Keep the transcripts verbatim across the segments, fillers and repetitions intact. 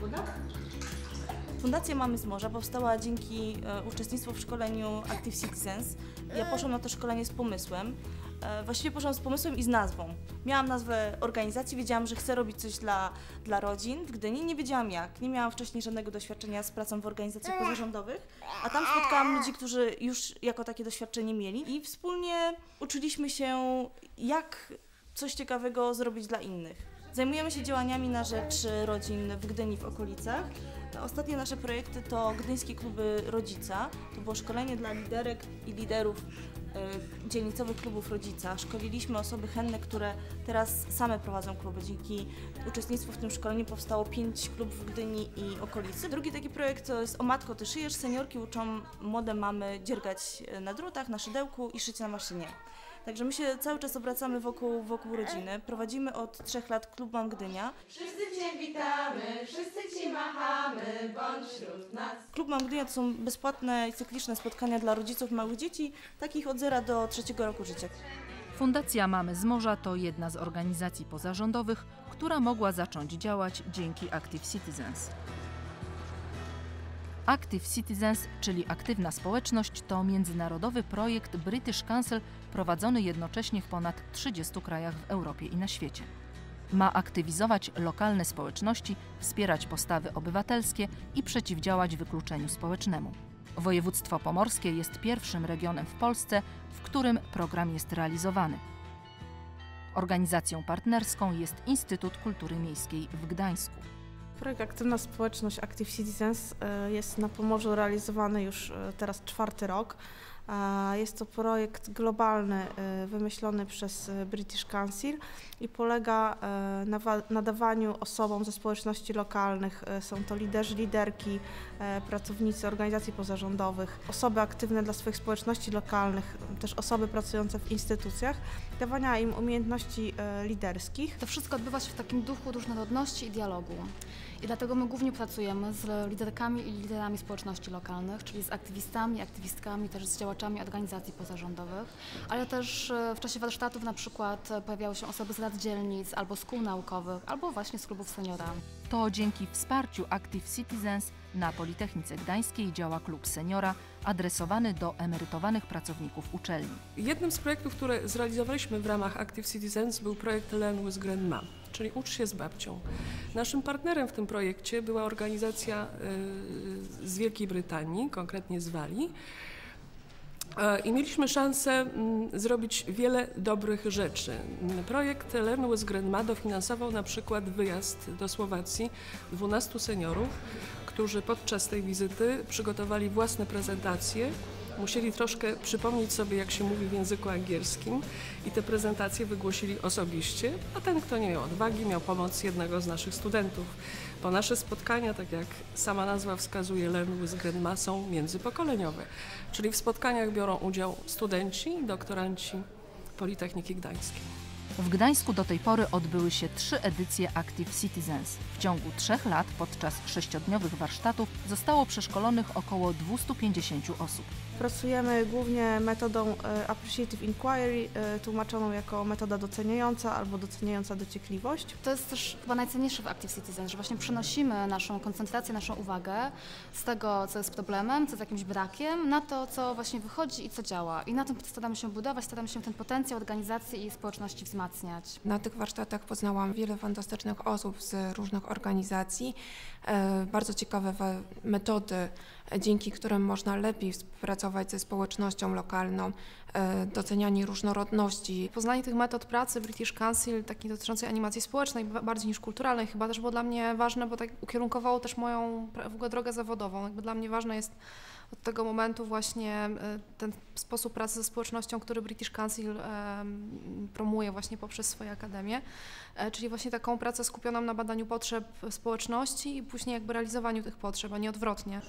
woda? Fundacja Mamy z Morza powstała dzięki e, uczestnictwu w szkoleniu Active Citizens. Ja poszłam na to szkolenie z pomysłem. E, właściwie poszłam z pomysłem i z nazwą. Miałam nazwę organizacji, wiedziałam, że chcę robić coś dla, dla rodzin w Gdyni. Nie wiedziałam jak. Nie miałam wcześniej żadnego doświadczenia z pracą w organizacjach pozarządowych, a tam spotkałam ludzi, którzy już jako takie doświadczenie mieli i wspólnie uczyliśmy się, jak coś ciekawego zrobić dla innych. Zajmujemy się działaniami na rzecz rodzin w Gdyni w okolicach. Ostatnie nasze projekty to Gdyńskie Kluby Rodzica. To było szkolenie dla liderek i liderów y, dzielnicowych klubów Rodzica. Szkoliliśmy osoby chętne, które teraz same prowadzą kluby. Dzięki uczestnictwu w tym szkoleniu powstało pięć klubów w Gdyni i okolicy. Drugi taki projekt to jest O Matko, Ty szyjesz. Seniorki uczą młode mamy dziergać na drutach, na szydełku i szyć na maszynie. Także my się cały czas obracamy wokół, wokół rodziny. Prowadzimy od trzech lat klub Mam Gdynia. Wszyscy Cię witamy, wszyscy Ci machamy, bądź wśród nas. Klub Mam Gdynia to są bezpłatne i cykliczne spotkania dla rodziców małych dzieci, takich od zera do trzeciego roku życia. Fundacja Mamy z Morza to jedna z organizacji pozarządowych, która mogła zacząć działać dzięki Active Citizens. Active Citizens, czyli aktywna społeczność, to międzynarodowy projekt British Council prowadzony jednocześnie w ponad trzydziestu krajach w Europie i na świecie. Ma aktywizować lokalne społeczności, wspierać postawy obywatelskie i przeciwdziałać wykluczeniu społecznemu. Województwo pomorskie jest pierwszym regionem w Polsce, w którym program jest realizowany. Organizacją partnerską jest Instytut Kultury Miejskiej w Gdańsku. Projekt Aktywna Społeczność Active Citizens jest na Pomorzu realizowany już teraz czwarty rok. Jest to projekt globalny wymyślony przez British Council i polega na nadawaniu osobom ze społeczności lokalnych, są to liderzy, liderki, pracownicy organizacji pozarządowych, osoby aktywne dla swoich społeczności lokalnych, też osoby pracujące w instytucjach, dawania im umiejętności liderskich. To wszystko odbywa się w takim duchu różnorodności i dialogu. I dlatego my głównie pracujemy z liderkami i liderami społeczności lokalnych, czyli z aktywistami, aktywistkami, też z działaczami organizacji pozarządowych, ale też w czasie warsztatów na przykład pojawiały się osoby z rad dzielnic, albo z kół naukowych, albo właśnie z klubów seniora. To dzięki wsparciu Active Citizens na Politechnice Gdańskiej działa klub seniora adresowany do emerytowanych pracowników uczelni. Jednym z projektów, które zrealizowaliśmy w ramach Active Citizens był projekt Learn with Grandma, czyli Ucz się z babcią. Naszym partnerem w tym projekcie była organizacja z Wielkiej Brytanii, konkretnie z Walii. I mieliśmy szansę zrobić wiele dobrych rzeczy. Projekt Learn with Grandma dofinansował na przykład wyjazd do Słowacji dwunastu seniorów, którzy podczas tej wizyty przygotowali własne prezentacje. Musieli troszkę przypomnieć sobie, jak się mówi w języku angielskim i te prezentacje wygłosili osobiście, a ten, kto nie miał odwagi, miał pomoc jednego z naszych studentów. Bo nasze spotkania, tak jak sama nazwa wskazuje, Learn with Grandma, są międzypokoleniowe, czyli w spotkaniach biorą udział studenci i doktoranci Politechniki Gdańskiej. W Gdańsku do tej pory odbyły się trzy edycje Active Citizens. W ciągu trzech lat podczas sześciodniowych warsztatów zostało przeszkolonych około dwieście pięćdziesiąt osób. Pracujemy głównie metodą Appreciative Inquiry, tłumaczoną jako metoda doceniająca albo doceniająca dociekliwość. To jest też chyba najcenniejsze w Active Citizens, że właśnie przenosimy naszą koncentrację, naszą uwagę z tego, co jest problemem, co jest jakimś brakiem, na to, co właśnie wychodzi i co działa. I na tym staramy się budować, staramy się ten potencjał organizacji i społeczności wzmacniać. Na tych warsztatach poznałam wiele fantastycznych osób z różnych organizacji, bardzo ciekawe metody, dzięki którym można lepiej współpracować ze społecznością lokalną, docenianie różnorodności. Poznanie tych metod pracy British Council, takiej dotyczącej animacji społecznej, bardziej niż kulturalnej, chyba też było dla mnie ważne, bo tak ukierunkowało też moją w ogóle drogę zawodową. Jakby dla mnie ważne jest od tego momentu właśnie ten sposób pracy ze społecznością, który British Council promuje właśnie poprzez swoje akademie, czyli właśnie taką pracę skupioną na badaniu potrzeb społeczności i później jakby realizowaniu tych potrzeb, a nie odwrotnie. Na co dzień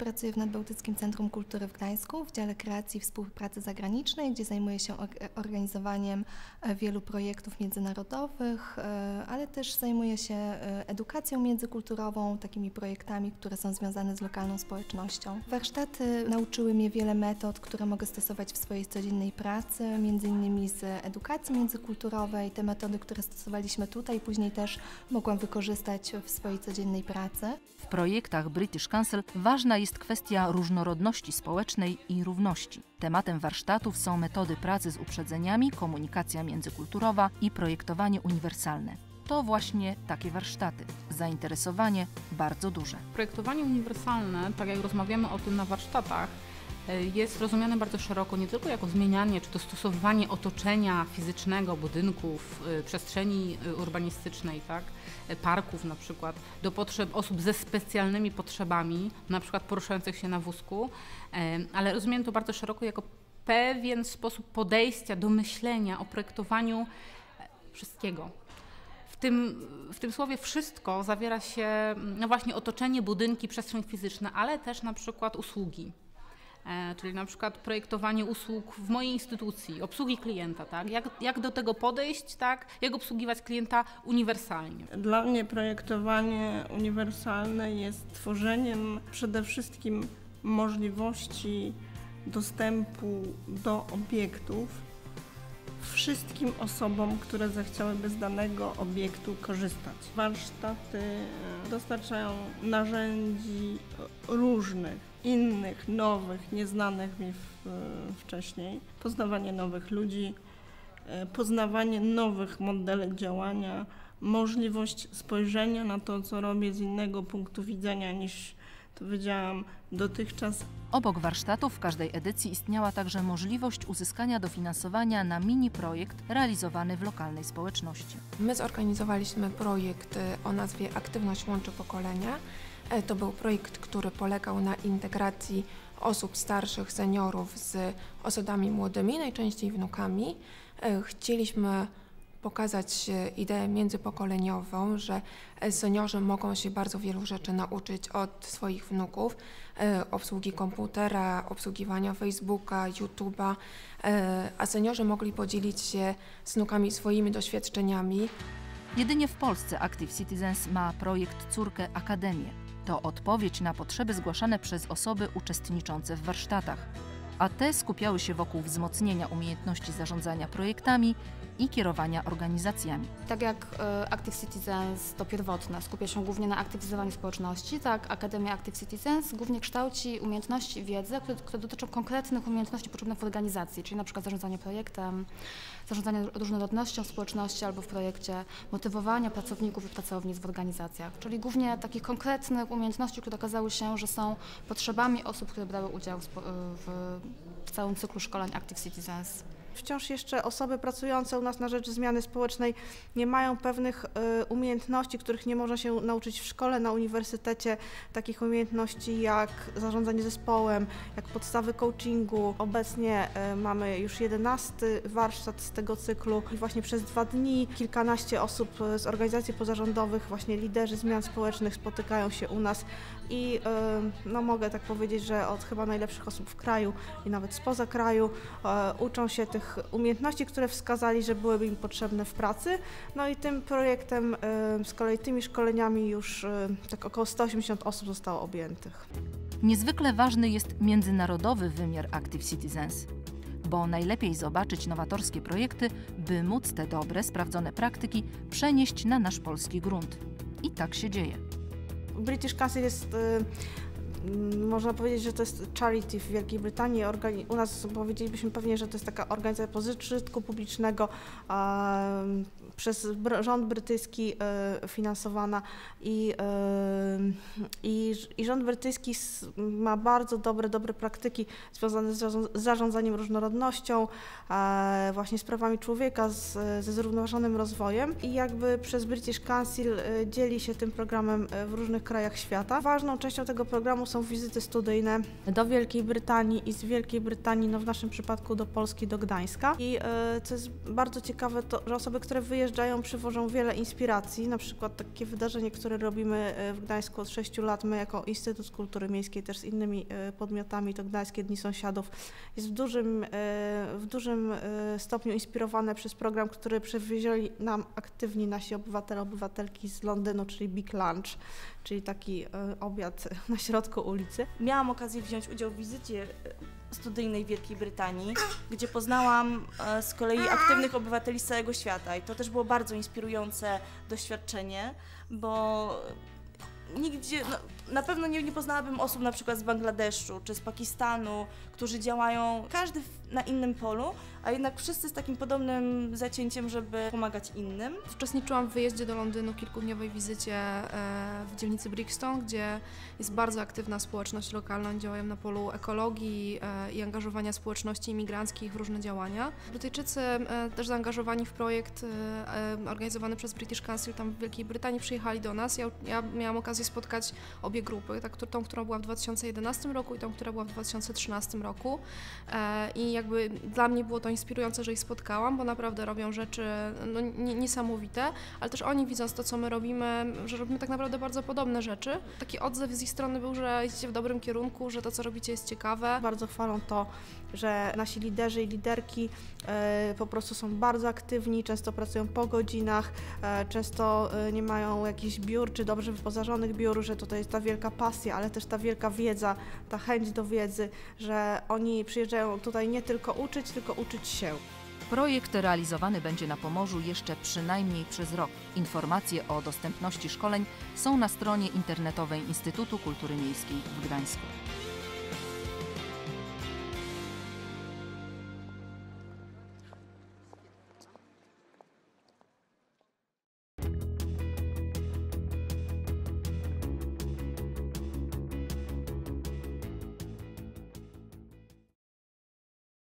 pracuję w Nadbałtyckim Centrum Kultury w Gdańsku w dziale kreacji i współpracy zagranicznej, gdzie zajmuję się organizowaniem wielu projektów międzynarodowych, ale też zajmuję się edukacją międzykulturową, takimi projektami, które są związane z lokalną społecznością. Warsztaty nauczyły mnie wiele metod, które mogę stosować w swojej codziennej pracy, między innymi z edukacji międzykulturowej. Te metody, które stosowaliśmy tutaj, później też mogłam wykorzystać w swojej codziennej pracy. W projektach British Council ważna jest kwestia różnorodności społecznej i równości. Tematem warsztatów są metody pracy z uprzedzeniami, komunikacja międzykulturowa i projektowanie uniwersalne. To właśnie takie warsztaty. Zainteresowanie bardzo duże. Projektowanie uniwersalne, tak jak rozmawiamy o tym na warsztatach, jest rozumiane bardzo szeroko, nie tylko jako zmienianie czy dostosowywanie otoczenia fizycznego, budynków, przestrzeni urbanistycznej, tak, parków na przykład, do potrzeb osób ze specjalnymi potrzebami, na przykład poruszających się na wózku, ale rozumiemy to bardzo szeroko jako pewien sposób podejścia do myślenia o projektowaniu wszystkiego. W tym, w tym słowie wszystko zawiera się no właśnie otoczenie, budynki, przestrzeń fizyczna, ale też na przykład usługi. E, czyli na przykład projektowanie usług w mojej instytucji, obsługi klienta, tak? Jak, jak do tego podejść, tak? Jak obsługiwać klienta uniwersalnie. Dla mnie projektowanie uniwersalne jest tworzeniem przede wszystkim możliwości dostępu do obiektów wszystkim osobom, które zechciałyby z danego obiektu korzystać. Warsztaty dostarczają narzędzi różnych, innych, nowych, nieznanych mi wcześniej. Poznawanie nowych ludzi, poznawanie nowych modeli działania, możliwość spojrzenia na to, co robię z innego punktu widzenia niż to powiedziałam dotychczas. Obok warsztatów w każdej edycji istniała także możliwość uzyskania dofinansowania na mini projekt realizowany w lokalnej społeczności. My zorganizowaliśmy projekt o nazwie Aktywność łączy pokolenia. To był projekt, który polegał na integracji osób starszych, seniorów z osobami młodymi, najczęściej wnukami. Chcieliśmy pokazać ideę międzypokoleniową, że seniorzy mogą się bardzo wielu rzeczy nauczyć od swoich wnuków, obsługi komputera, obsługiwania Facebooka, YouTube'a, a seniorzy mogli podzielić się z wnukami swoimi doświadczeniami. Jedynie w Polsce Active Citizens ma projekt Córkę Akademię. To odpowiedź na potrzeby zgłaszane przez osoby uczestniczące w warsztatach, a te skupiały się wokół wzmocnienia umiejętności zarządzania projektami i kierowania organizacjami. Tak jak Active Citizens to pierwotne skupia się głównie na aktywizowaniu społeczności, tak Akademia Active Citizens głównie kształci umiejętności i wiedzę, które, które dotyczą konkretnych umiejętności potrzebnych w organizacji, czyli na przykład zarządzanie projektem, zarządzanie różnorodnością w społeczności albo w projekcie, motywowania pracowników i pracownic w organizacjach, czyli głównie takich konkretnych umiejętności, które okazały się, że są potrzebami osób, które brały udział w, w, w całym cyklu szkoleń Active Citizens. Wciąż jeszcze osoby pracujące u nas na rzecz zmiany społecznej nie mają pewnych y, umiejętności, których nie można się nauczyć w szkole, na uniwersytecie, takich umiejętności jak zarządzanie zespołem, jak podstawy coachingu. Obecnie y, mamy już jedenasty warsztat z tego cyklu i właśnie przez dwa dni kilkanaście osób z organizacji pozarządowych, właśnie liderzy zmian społecznych spotykają się u nas i y, no mogę tak powiedzieć, że od chyba najlepszych osób w kraju i nawet spoza kraju y, uczą się tych umiejętności, które wskazali, że byłyby im potrzebne w pracy. No i tym projektem, z kolei tymi szkoleniami już tak około sto osiemdziesiąt osób zostało objętych. Niezwykle ważny jest międzynarodowy wymiar Active Citizens, bo najlepiej zobaczyć nowatorskie projekty, by móc te dobre, sprawdzone praktyki przenieść na nasz polski grunt. I tak się dzieje. British Council jest można powiedzieć, że to jest charity w Wielkiej Brytanii. Organi- u nas powiedzielibyśmy pewnie, że to jest taka organizacja pożytku publicznego e, przez br- rząd brytyjski e, finansowana i, e, i, i rząd brytyjski s- ma bardzo dobre, dobre praktyki związane z, zarząd- z zarządzaniem różnorodnością, e, właśnie sprawami człowieka, z, ze zrównoważonym rozwojem i jakby przez British Council e, dzieli się tym programem w różnych krajach świata. Ważną częścią tego programu są wizyty studyjne do Wielkiej Brytanii i z Wielkiej Brytanii, no w naszym przypadku do Polski, do Gdańska. I e, co jest bardzo ciekawe, to że osoby, które wyjeżdżają, przywożą wiele inspiracji. Na przykład takie wydarzenie, które robimy w Gdańsku od sześciu lat, my jako Instytut Kultury Miejskiej też z innymi e, podmiotami, to Gdańskie Dni Sąsiadów, jest w dużym, e, w dużym e, stopniu inspirowane przez program, który przywieźli nam aktywni nasi obywatele, obywatelki z Londynu, czyli Big Lunch, czyli taki e, obiad na środku ulicy. Miałam okazję wziąć udział w wizycie studyjnej Wielkiej Brytanii, gdzie poznałam e, z kolei aktywnych obywateli z całego świata i to też było bardzo inspirujące doświadczenie, bo nigdzie, no, na pewno nie, nie poznałabym osób na przykład z Bangladeszu czy z Pakistanu, którzy działają każdy na innym polu, a jednak wszyscy z takim podobnym zacięciem, żeby pomagać innym. Uczestniczyłam w wyjeździe do Londynu, kilkudniowej wizycie w dzielnicy Brixton, gdzie jest bardzo aktywna społeczność lokalna, działają na polu ekologii i angażowania społeczności imigranckich w różne działania. Brytyjczycy też zaangażowani w projekt organizowany przez British Council tam w Wielkiej Brytanii przyjechali do nas. Ja, ja miałam okazję spotkać obie grupy, tak, tą, która była w dwa tysiące jedenastym roku i tą, która była w dwa tysiące trzynastym roku. I jakby dla mnie było to inspirujące, że ich spotkałam, bo naprawdę robią rzeczy no, niesamowite, ale też oni, widząc to, co my robimy, że robimy tak naprawdę bardzo podobne rzeczy. Taki odzew z ich strony był, że idziecie w dobrym kierunku, że to, co robicie, jest ciekawe. Bardzo chwalą to, że nasi liderzy i liderki e, po prostu są bardzo aktywni, często pracują po godzinach, e, często e, nie mają jakichś biur, czy dobrze wyposażonych biur, że to jest ta wielka pasja, ale też ta wielka wiedza, ta chęć do wiedzy, że oni przyjeżdżają tutaj nie tylko uczyć, tylko uczyć się. Projekt realizowany będzie na Pomorzu jeszcze przynajmniej przez rok. Informacje o dostępności szkoleń są na stronie internetowej Instytutu Kultury Miejskiej w Gdańsku.